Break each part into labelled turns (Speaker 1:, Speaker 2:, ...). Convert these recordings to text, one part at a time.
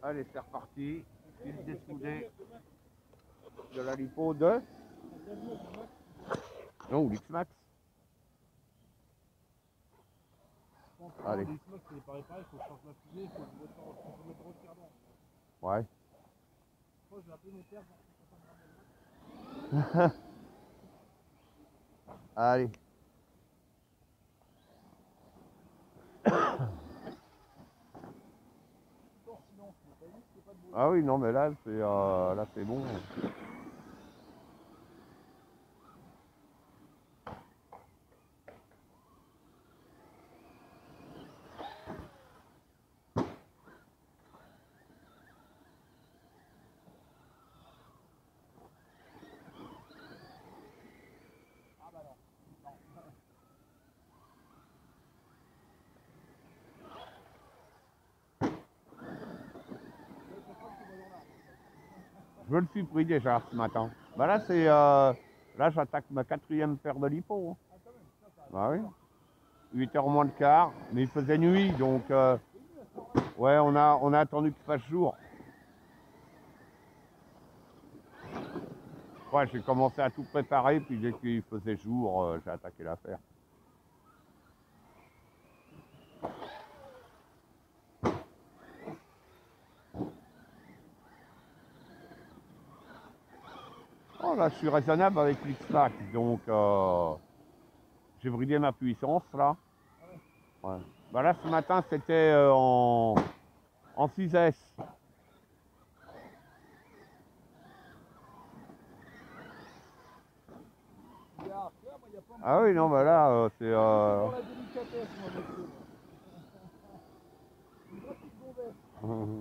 Speaker 1: Allez, c'est reparti. Fil dessoudé de la lipo de... Non, l'X-Max. Allez.
Speaker 2: L'X-Max, c'est pareil, il faut que je change la fusée, il faut que je mette le retardant.
Speaker 1: Ouais.
Speaker 2: Moi, je vais appeler mon père pour qu'il
Speaker 1: Allez. Ah oui, non, mais là, c'est bon. Je me le suis pris déjà ce matin. Bah là, c'est... là, j'attaque ma 4e paire de lipo. Hein. Bah oui. 8h moins le quart, mais il faisait nuit, donc... ouais, on a attendu qu'il fasse jour. Ouais, j'ai commencé à tout préparer, puis dès qu'il faisait jour, j'ai attaqué l'affaire. Oh là, je suis raisonnable avec l'X-Max, donc j'ai bridé ma puissance là. Ouais. Bah là, ce matin, c'était en 6S. Ah oui, non, bah là, c'est...
Speaker 2: pour la délicatesse, moi, monsieur. Une petite gonzesse.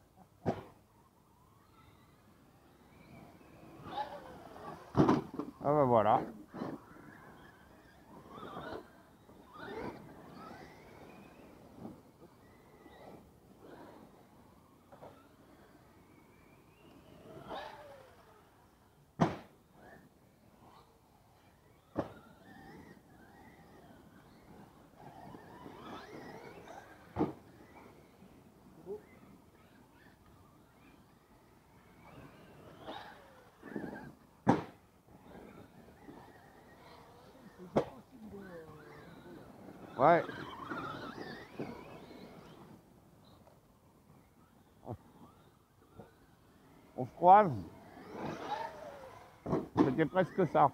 Speaker 1: Ah bah voilà. Ouais. On se croise. C'était presque ça.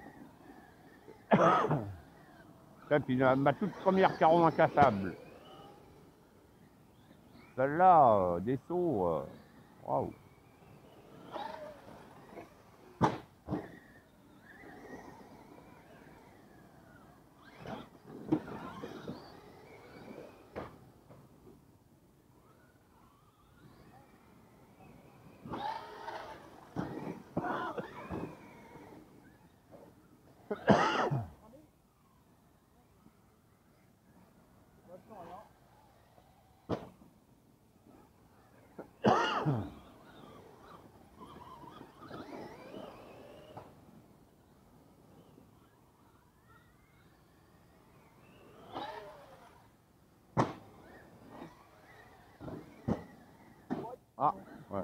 Speaker 1: Et puis ma toute première caron incassable. Celle-là, des sauts. Waouh. Ah, ouais.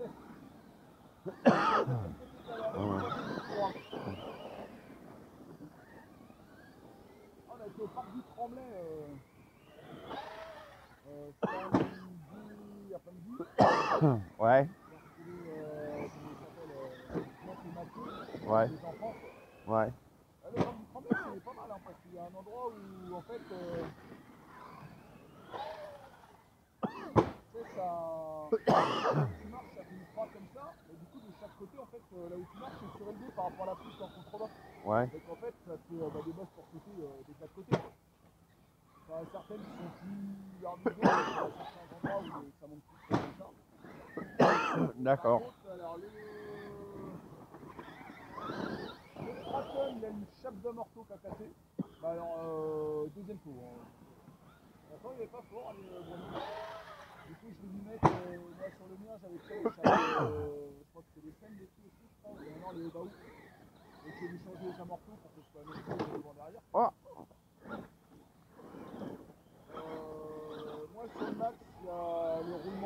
Speaker 2: On a été au parc du Tremblay samedi après-midi.
Speaker 1: Ouais. Ouais.
Speaker 2: Les enfants.
Speaker 1: Ouais.
Speaker 2: Le parc du Tremblay, c'est pas mal, hein, parce qu'il y a un endroit où, en fait, tu sais, tu marches, ça fait une croix comme ça, et du coup, de chaque côté, en fait, là où tu marches, c'est surélevé par rapport à la piste en contrebas.
Speaker 1: Ouais.
Speaker 2: Donc, en fait, ça te fait des bosses pour sauter des 4 côtés. Enfin, certaines qui sont plus arbitraires, il y a certains endroits où ça monte plus comme ça.
Speaker 1: D'accord.
Speaker 2: Par contre, alors, le Straton, il a une chape de morceau qu'a cassé. Bah alors, deuxième tour. Pourtant, il n'est pas fort, du coup, je vais lui mettre, moi sur le mien, j'avais fait les chapes, je crois que c'était les scènes dessus aussi, je crois, ou non, les baous. Donc, je vais lui changer les amortos pour que ce soit le même chose devant derrière.
Speaker 1: Oh.
Speaker 2: Moi, sur le max, il y a le roulement.